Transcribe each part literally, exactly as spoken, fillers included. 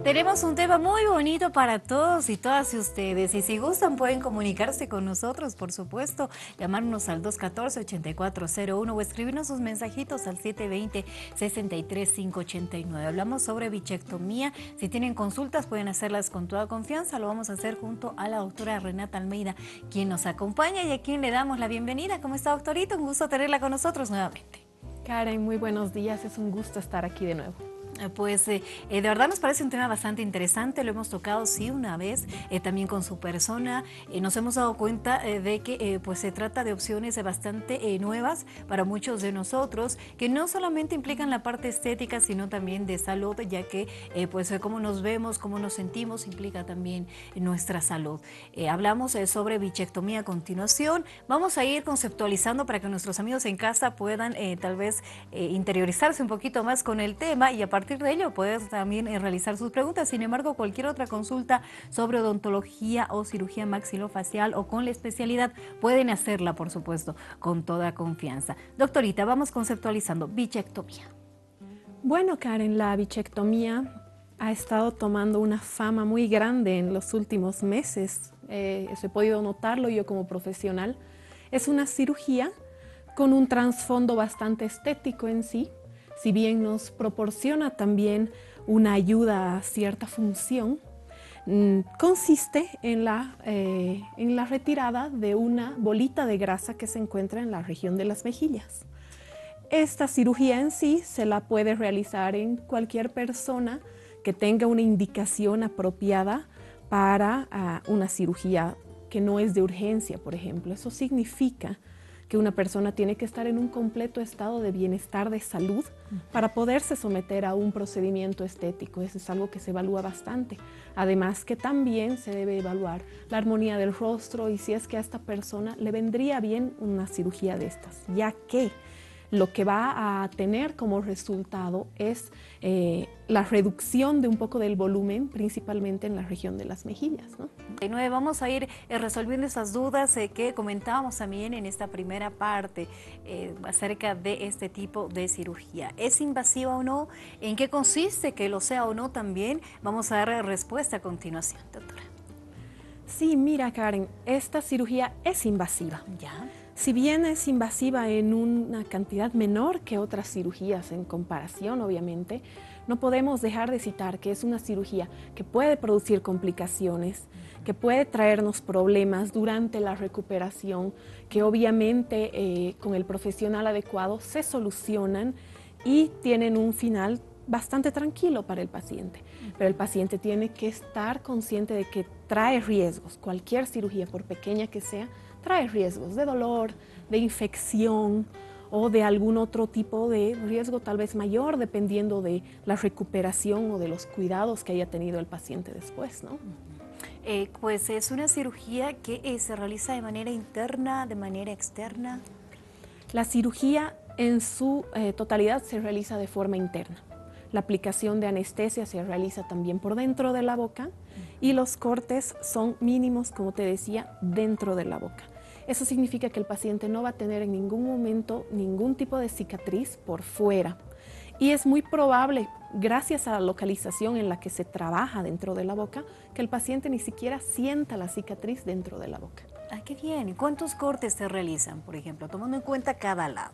Tenemos un tema muy bonito para todos y todas ustedes, y si gustan pueden comunicarse con nosotros, por supuesto, llamarnos al dos uno cuatro, ocho cuatro cero uno o escribirnos sus mensajitos al siete dos cero, seis tres cinco ocho nueve. Hablamos sobre bichectomía. Si tienen consultas pueden hacerlas con toda confianza. Lo vamos a hacer junto a la doctora Renata Almeida, quien nos acompaña y a quien le damos la bienvenida. ¿Cómo está, doctorita? Un gusto tenerla con nosotros nuevamente. Karen, muy buenos días. Es un gusto estar aquí de nuevo. Pues eh, de verdad nos parece un tema bastante interesante, lo hemos tocado sí una vez, eh, también con su persona, eh, nos hemos dado cuenta eh, de que eh, pues se trata de opciones bastante eh, nuevas para muchos de nosotros, que no solamente implican la parte estética, sino también de salud, ya que eh, pues eh, cómo nos vemos, cómo nos sentimos, implica también nuestra salud. Eh, hablamos eh, sobre bichectomía a continuación, vamos a ir conceptualizando para que nuestros amigos en casa puedan eh, tal vez eh, interiorizarse un poquito más con el tema y a partir A partir de ello puedes también eh, realizar sus preguntas. Sin embargo, cualquier otra consulta sobre odontología o cirugía maxilofacial o con la especialidad pueden hacerla, por supuesto, con toda confianza. Doctorita, vamos conceptualizando bichectomía. Bueno, Karen, la bichectomía ha estado tomando una fama muy grande en los últimos meses. Eh, eso he podido notarlo yo como profesional. Es una cirugía con un trasfondo bastante estético en sí. Si bien nos proporciona también una ayuda a cierta función, mmm, consiste en la, eh, en la retirada de una bolita de grasa que se encuentra en la región de las mejillas. Esta cirugía en sí se la puede realizar en cualquier persona que tenga una indicación apropiada para uh, una cirugía que no es de urgencia, por ejemplo. Eso significa que una persona tiene que estar en un completo estado de bienestar, de salud, para poderse someter a un procedimiento estético. Eso es algo que se evalúa bastante. Además que también se debe evaluar la armonía del rostro y si es que a esta persona le vendría bien una cirugía de estas, ya que lo que va a tener como resultado es eh, la reducción de un poco del volumen, principalmente en la región de las mejillas, ¿no? Vamos a ir eh, resolviendo esas dudas eh, que comentábamos también en esta primera parte eh, acerca de este tipo de cirugía. ¿Es invasiva o no? ¿En qué consiste que lo sea o no también? Vamos a dar respuesta a continuación, doctora. Sí, mira, Karen, esta cirugía es invasiva. ¿Ya? Si bien es invasiva en una cantidad menor que otras cirugías en comparación, obviamente, no podemos dejar de citar que es una cirugía que puede producir complicaciones, que puede traernos problemas durante la recuperación, que obviamente eh, con el profesional adecuado se solucionan y tienen un final bastante tranquilo para el paciente. Pero el paciente tiene que estar consciente de que trae riesgos. Cualquier cirugía, por pequeña que sea, trae riesgos de dolor, de infección o de algún otro tipo de riesgo tal vez mayor dependiendo de la recuperación o de los cuidados que haya tenido el paciente después, ¿no? Eh, pues es una cirugía que eh, se realiza de manera interna, de manera externa. La cirugía en su eh, totalidad se realiza de forma interna. La aplicación de anestesia se realiza también por dentro de la boca y los cortes son mínimos, como te decía, dentro de la boca. Eso significa que el paciente no va a tener en ningún momento ningún tipo de cicatriz por fuera. Y es muy probable, gracias a la localización en la que se trabaja dentro de la boca, que el paciente ni siquiera sienta la cicatriz dentro de la boca. Ah, qué bien. ¿Y cuántos cortes se realizan, por ejemplo, tomando en cuenta cada lado?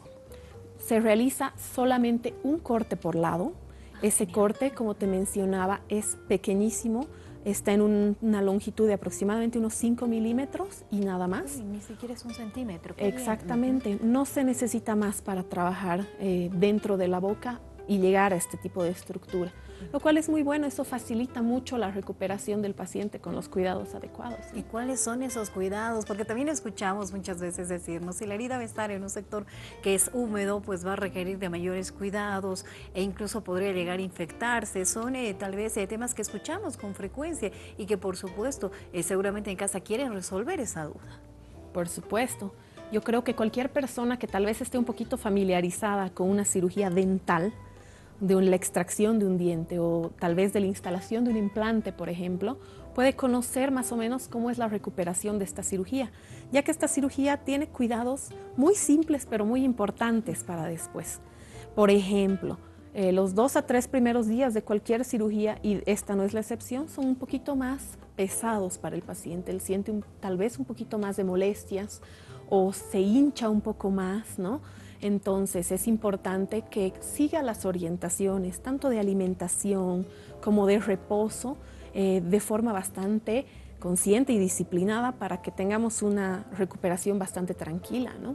Se realiza solamente un corte por lado. Ese corte, como te mencionaba, es pequeñísimo, está en un, una longitud de aproximadamente unos cinco milímetros y nada más. Uy, ni siquiera es un centímetro. Exactamente, bien. No se necesita más para trabajar eh, dentro de la boca y llegar a este tipo de estructura, lo cual es muy bueno. Eso facilita mucho la recuperación del paciente con los cuidados adecuados, ¿no? ¿Y cuáles son esos cuidados? Porque también escuchamos muchas veces decirnos, si la herida va a estar en un sector que es húmedo, pues va a requerir de mayores cuidados e incluso podría llegar a infectarse. Son eh, tal vez eh, temas que escuchamos con frecuencia y que por supuesto eh, seguramente en casa quieren resolver esa duda. Por supuesto. Yo creo que cualquier persona que tal vez esté un poquito familiarizada con una cirugía dental, de la extracción de un diente o tal vez de la instalación de un implante, por ejemplo, puede conocer más o menos cómo es la recuperación de esta cirugía, ya que esta cirugía tiene cuidados muy simples pero muy importantes para después. Por ejemplo, Eh, los dos a tres primeros días de cualquier cirugía, y esta no es la excepción, son un poquito más pesados para el paciente. Él siente un, tal vez un poquito más de molestias o se hincha un poco más, ¿no? Entonces es importante que siga las orientaciones, tanto de alimentación como de reposo, eh, de forma bastante consciente y disciplinada para que tengamos una recuperación bastante tranquila, ¿no?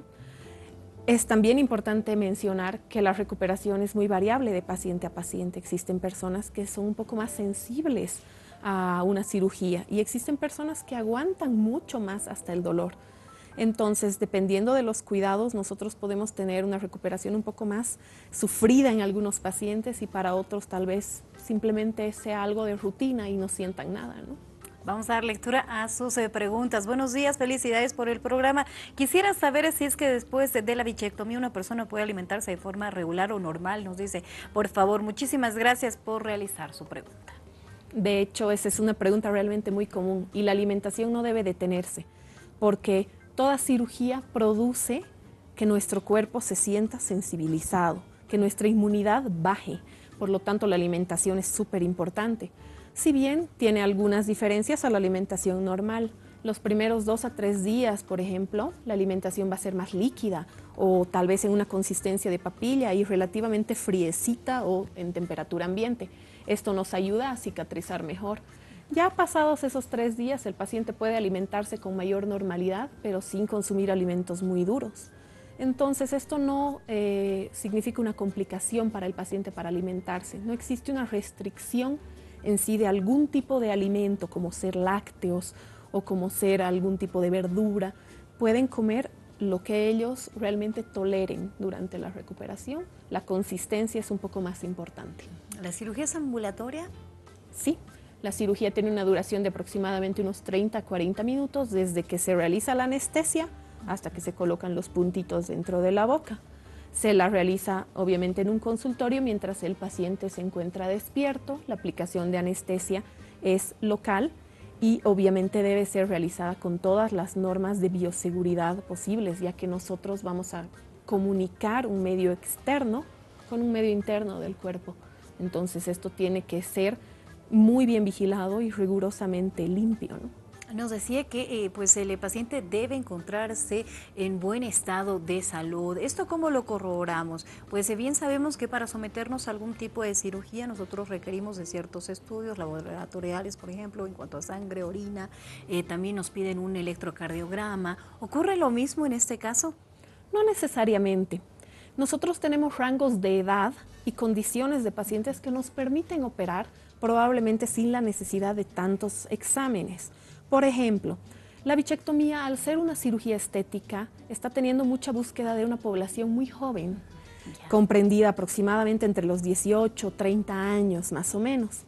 Es también importante mencionar que la recuperación es muy variable de paciente a paciente. Existen personas que son un poco más sensibles a una cirugía y existen personas que aguantan mucho más hasta el dolor. Entonces, dependiendo de los cuidados, nosotros podemos tener una recuperación un poco más sufrida en algunos pacientes y para otros tal vez simplemente sea algo de rutina y no sientan nada, ¿no? Vamos a dar lectura a sus eh, preguntas. Buenos días, felicidades por el programa. Quisiera saber si es que después de la bichectomía una persona puede alimentarse de forma regular o normal. Nos dice, por favor, muchísimas gracias por realizar su pregunta. De hecho, esa es una pregunta realmente muy común y la alimentación no debe detenerse porque toda cirugía produce que nuestro cuerpo se sienta sensibilizado, que nuestra inmunidad baje. Por lo tanto, la alimentación es súper importante. Si bien tiene algunas diferencias a la alimentación normal. Los primeros dos a tres días, por ejemplo, la alimentación va a ser más líquida o tal vez en una consistencia de papilla y relativamente friecita o en temperatura ambiente. Esto nos ayuda a cicatrizar mejor. Ya pasados esos tres días, el paciente puede alimentarse con mayor normalidad, pero sin consumir alimentos muy duros. Entonces, esto no eh, significa una complicación para el paciente para alimentarse. No existe una restricción en sí de algún tipo de alimento, como ser lácteos o como ser algún tipo de verdura. Pueden comer lo que ellos realmente toleren durante la recuperación. La consistencia es un poco más importante. ¿La cirugía es ambulatoria? Sí, la cirugía tiene una duración de aproximadamente unos treinta a cuarenta minutos desde que se realiza la anestesia hasta que se colocan los puntitos dentro de la boca. Se la realiza obviamente en un consultorio mientras el paciente se encuentra despierto. La aplicación de anestesia es local y obviamente debe ser realizada con todas las normas de bioseguridad posibles, ya que nosotros vamos a comunicar un medio externo con un medio interno del cuerpo. Entonces esto tiene que ser muy bien vigilado y rigurosamente limpio, ¿no? Nos decía que eh, pues el paciente debe encontrarse en buen estado de salud. ¿Esto cómo lo corroboramos? Pues eh, bien sabemos que para someternos a algún tipo de cirugía nosotros requerimos de ciertos estudios laboratoriales, por ejemplo, en cuanto a sangre, orina, eh, también nos piden un electrocardiograma. ¿Ocurre lo mismo en este caso? No necesariamente. Nosotros tenemos rangos de edad y condiciones de pacientes que nos permiten operar probablemente sin la necesidad de tantos exámenes. Por ejemplo, la bichectomía, al ser una cirugía estética, está teniendo mucha búsqueda de una población muy joven, yeah. comprendida aproximadamente entre los dieciocho, treinta años más o menos.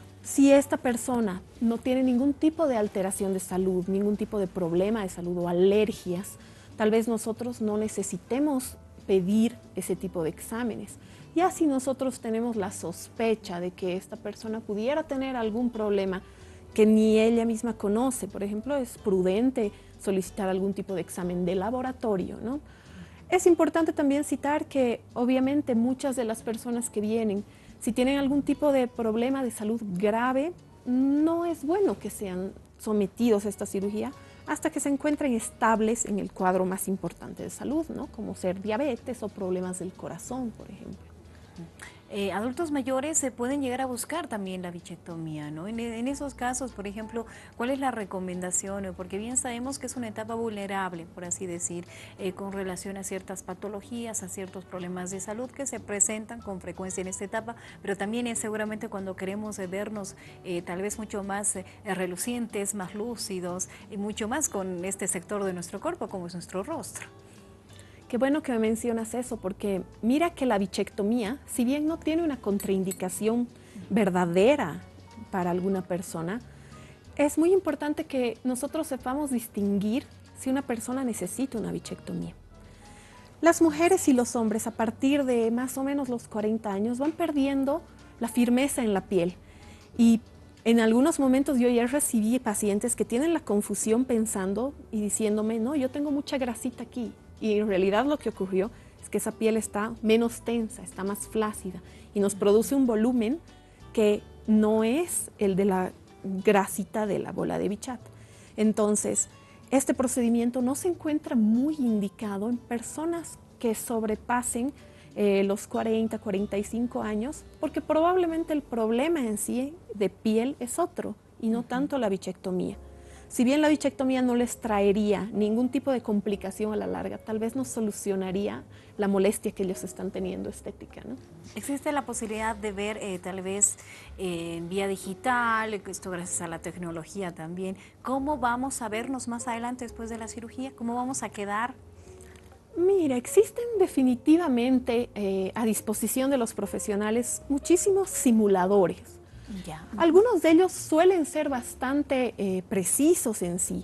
Si esta persona no tiene ningún tipo de alteración de salud, ningún tipo de problema de salud o alergias, tal vez nosotros no necesitemos pedir ese tipo de exámenes. Ya si nosotros tenemos la sospecha de que esta persona pudiera tener algún problema que ni ella misma conoce, por ejemplo, es prudente solicitar algún tipo de examen de laboratorio, ¿no? Es importante también citar que obviamente muchas de las personas que vienen, si tienen algún tipo de problema de salud grave, no es bueno que sean sometidos a esta cirugía hasta que se encuentren estables en el cuadro más importante de salud, ¿no? Como ser diabetes o problemas del corazón, por ejemplo. Eh, adultos mayores se pueden llegar a buscar también la bichectomía, ¿no? En, en esos casos, por ejemplo, ¿cuál es la recomendación? Porque bien sabemos que es una etapa vulnerable, por así decir, eh, con relación a ciertas patologías, a ciertos problemas de salud que se presentan con frecuencia en esta etapa, pero también es seguramente cuando queremos eh, vernos eh, tal vez mucho más eh, relucientes, más lúcidos y mucho más con este sector de nuestro cuerpo como es nuestro rostro. Qué bueno que me mencionas eso, porque mira que la bichectomía, si bien no tiene una contraindicación verdadera para alguna persona, es muy importante que nosotros sepamos distinguir si una persona necesita una bichectomía. Las mujeres y los hombres a partir de más o menos los cuarenta años van perdiendo la firmeza en la piel y en algunos momentos yo ya recibí pacientes que tienen la confusión pensando y diciéndome, no, yo tengo mucha grasita aquí. Y en realidad lo que ocurrió es que esa piel está menos tensa, está más flácida y nos produce un volumen que no es el de la grasita de la bola de Bichat. Entonces, este procedimiento no se encuentra muy indicado en personas que sobrepasen eh, los cuarenta, cuarenta y cinco años, porque probablemente el problema en sí de piel es otro y no tanto la bichectomía. Si bien la bichectomía no les traería ningún tipo de complicación a la larga, tal vez nos solucionaría la molestia que ellos están teniendo estética, ¿no? ¿Existe la posibilidad de ver eh, tal vez eh, en vía digital, esto gracias a la tecnología también, cómo vamos a vernos más adelante después de la cirugía? ¿Cómo vamos a quedar? Mira, existen definitivamente eh, a disposición de los profesionales muchísimos simuladores. Ya. Algunos de ellos suelen ser bastante eh, precisos en sí,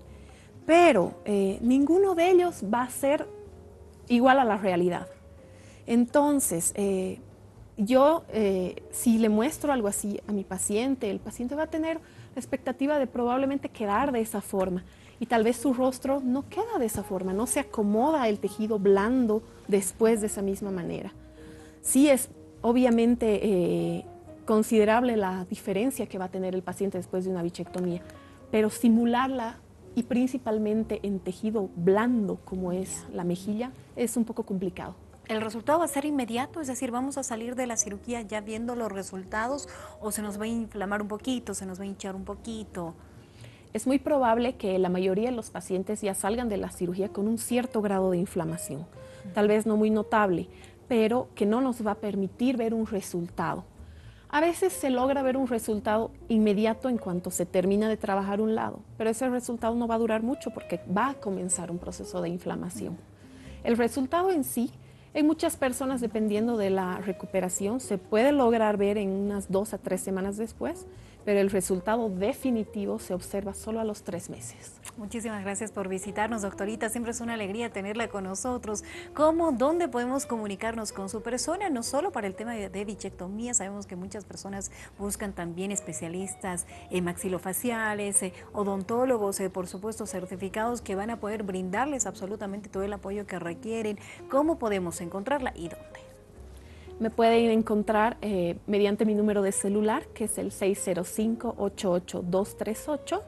pero eh, ninguno de ellos va a ser igual a la realidad. Entonces, eh, yo eh, si le muestro algo así a mi paciente, el paciente va a tener la expectativa de probablemente quedar de esa forma y tal vez su rostro no queda de esa forma, no se acomoda el tejido blando después de esa misma manera. Sí es obviamente eh, considerable la diferencia que va a tener el paciente después de una bichectomía, pero simularla y principalmente en tejido blando como es la mejilla es un poco complicado. ¿El resultado va a ser inmediato? Es decir, ¿vamos a salir de la cirugía ya viendo los resultados o se nos va a inflamar un poquito, se nos va a hinchar un poquito? Es muy probable que la mayoría de los pacientes ya salgan de la cirugía con un cierto grado de inflamación, tal vez no muy notable, pero que no nos va a permitir ver un resultado. A veces se logra ver un resultado inmediato en cuanto se termina de trabajar un lado, pero ese resultado no va a durar mucho porque va a comenzar un proceso de inflamación. El resultado en sí, en muchas personas, dependiendo de la recuperación, se puede lograr ver en unas dos a tres semanas después, pero el resultado definitivo se observa solo a los tres meses. Muchísimas gracias por visitarnos, doctorita. Siempre es una alegría tenerla con nosotros. ¿Cómo, dónde podemos comunicarnos con su persona? No solo para el tema de, de bichectomía, sabemos que muchas personas buscan también especialistas eh, maxilofaciales, eh, odontólogos, eh, por supuesto certificados que van a poder brindarles absolutamente todo el apoyo que requieren. ¿Cómo podemos encontrarla y dónde? Me pueden encontrar eh, mediante mi número de celular, que es el seis cero cinco, ocho ocho dos tres ocho,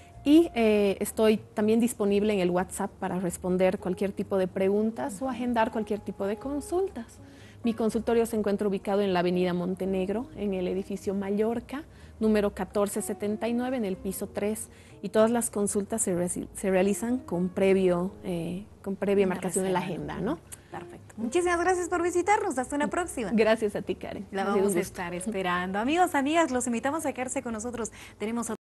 y eh, estoy también disponible en el WhatsApp para responder cualquier tipo de preguntas o agendar cualquier tipo de consultas. Mi consultorio se encuentra ubicado en la avenida Montenegro, en el edificio Mallorca, número catorce setenta y nueve, en el piso tres, y todas las consultas se, re se realizan con, previo, eh, con previa Una marcación reserva. en la agenda, ¿no? Perfecto. Muchísimas gracias por visitarnos. Hasta una próxima. Gracias a ti, Karen. La vamos a estar esperando. Amigos, amigas, los invitamos a quedarse con nosotros. Tenemos